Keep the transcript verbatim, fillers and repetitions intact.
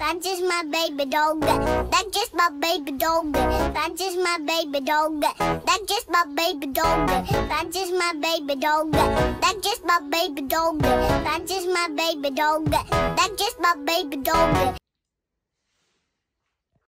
That's just my baby dog. That's just my baby dog. That's just my baby dog. That's just my baby dog. That's just my baby dog. That's just my baby dog. That's just my baby dog. That's just my baby dog.